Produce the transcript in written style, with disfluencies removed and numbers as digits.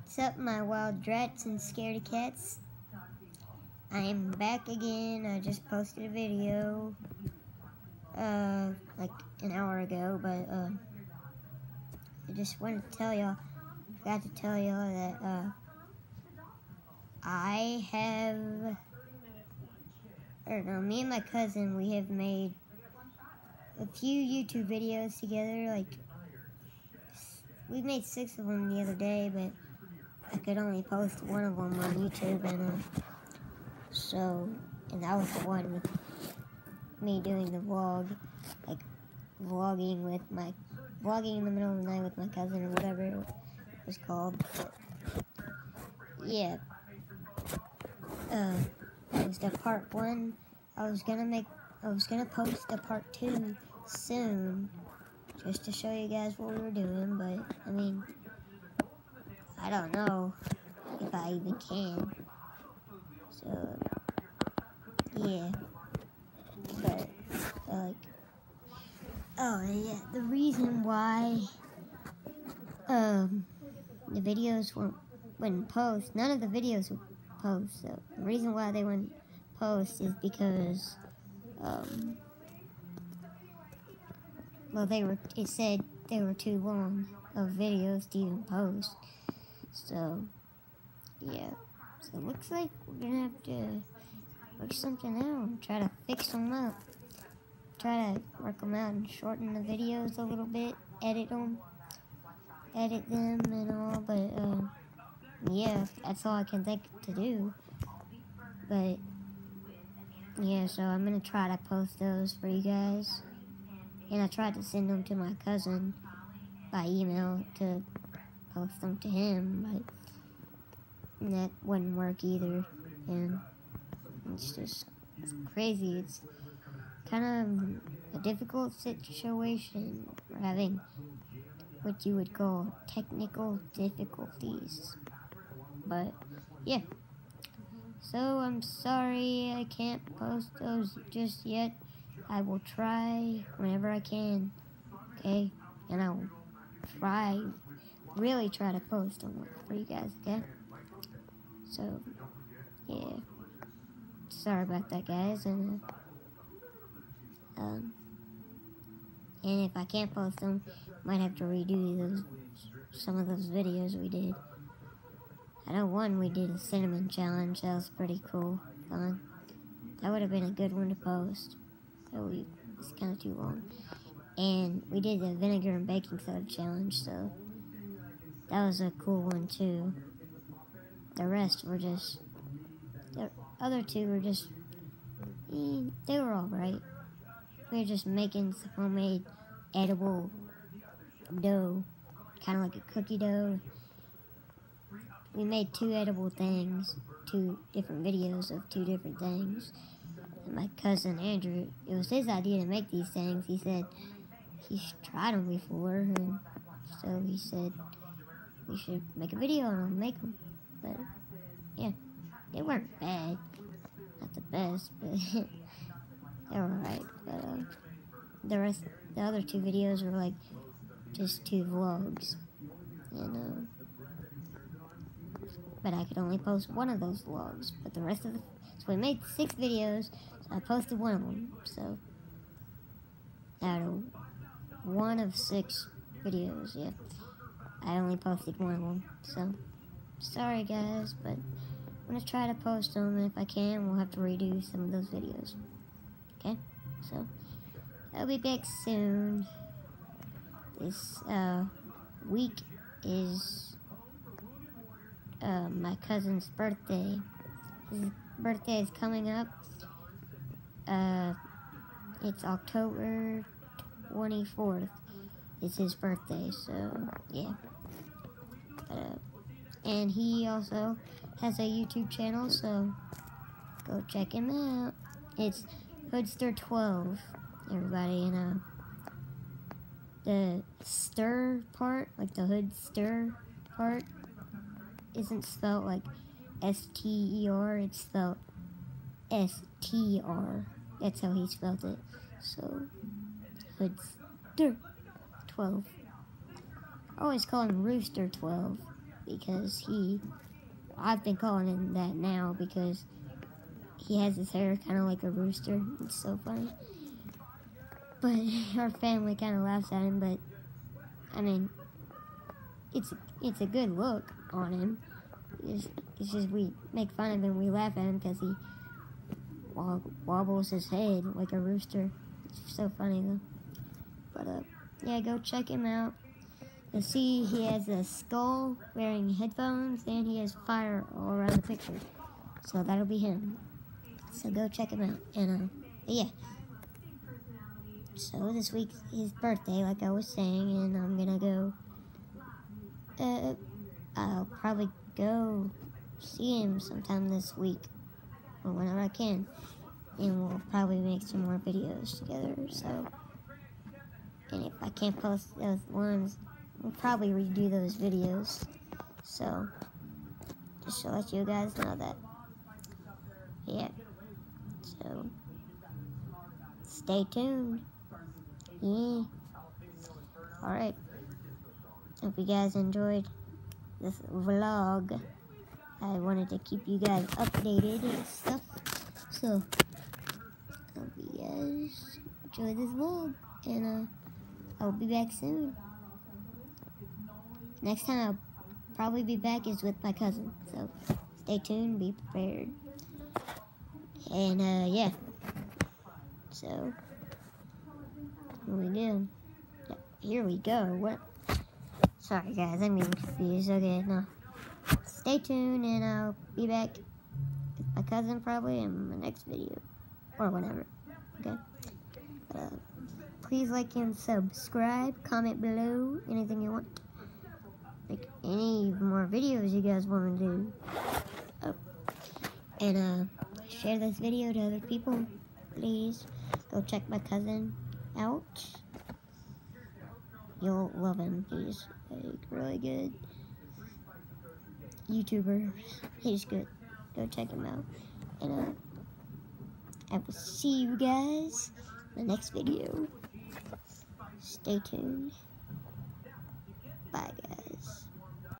What's up, my wild drats and scaredy cats? I'm back again. I just posted a video, like an hour ago, but, I just wanted to tell y'all, forgot to tell y'all that, me and my cousin, we have made a few YouTube videos together, like, we made 6 of them the other day, but I could only post one of them on YouTube, and that was the one with me doing the vlog, like vlogging in the middle of the night with my cousin or whatever it was called. But, yeah, that was the part 1. I was gonna post the part 2 soon, just to show you guys what we were doing, but I mean, I don't know if I even can. So, yeah. But, the reason why, the videos wouldn't post, none of the videos would post, so the reason why they wouldn't post is because, it said they were too long of videos to even post, so, yeah. So it looks like we're gonna have to work something out and try to fix them up. Try to work them out and shorten the videos a little bit, edit them and all, but, yeah, that's all I can think to do. But, yeah, so I'm gonna try to post those for you guys. And I tried to send them to my cousin by email to post them to him, but that wouldn't work either. And it's crazy. It's kind of a difficult situation. We're having what you would call technical difficulties. But, yeah. So, I'm sorry I can't post those just yet. I will try whenever I can, okay? And I will really try to post them for you guys, okay? So, yeah. Sorry about that, guys, and if I can't post them, might have to redo some of those videos we did. I know one we did a cinnamon challenge. That was pretty cool, fun. That would have been a good one to post. It's kind of too long. And we did the vinegar and baking soda challenge, so that was a cool one too. The rest were just, the other two were just, they were alright. We were just making some homemade edible dough, kind of like a cookie dough. We made 2 edible things, 2 different videos of 2 different things. And my cousin Andrew, it was his idea to make these things. He said he's tried them before, and so he said we should make a video on them, make them. But yeah, they weren't bad, not the best, but they were alright. But the other 2 videos were like just 2 vlogs, and but I could only post one of those vlogs. But the rest of so we made 6 videos, so I posted one of them. So out of 1 of 6 videos, yeah, I only posted one of them. So sorry guys, but I'm gonna try to post them, and if I can, we'll have to redo some of those videos. Okay, so I'll be back soon. This week is my cousin's birthday. His birthday is coming up. It's October 24th. It's his birthday, so yeah. And he also has a YouTube channel, so go check him out. It's Hoodster12, everybody, and the stir part, like the hood stir part, isn't spelled like S-T-E-R, it's spelled S-T-R. That's how he spelled it. So, Hoodster 12. I always call him Rooster 12. because I've been calling him that now because he has his hair kind of like a rooster. It's so funny. But our family kind of laughs at him, but I mean, it's a good look on him. It's just we make fun of him, we laugh at him because he wobbles his head like a rooster. It's so funny though. But yeah, go check him out. You'll see he has a skull wearing headphones, and he has fire all around the picture. So that'll be him. So go check him out. And yeah. So this week's his birthday, like I was saying, and I'm gonna go. I'll probably go see him sometime this week, or whenever I can, and we'll probably make some more videos together. So, and if I can't post those ones, we'll probably redo those videos. So, just to let you guys know that. Yeah. So, stay tuned. Yeah. Alright. Hope you guys enjoyed this vlog. I wanted to keep you guys updated and stuff. So, hope you guys enjoy this vlog. And I'll be back soon. Next time I'll probably be back is with my cousin. So, stay tuned, be prepared. And yeah. So, what we do? Here we go. What? Sorry guys, I'm getting confused. Okay, no. Stay tuned, and I'll be back with my cousin probably in my next video. Or whenever. Okay? Please like and subscribe. Comment below anything you want. Like any more videos you guys want to do. Oh. And share this video to other people. Please. Go check my cousin out. You'll love him. He's like really good YouTuber. He's good. Go check him out. And I will see you guys in the next video. Stay tuned. Bye guys.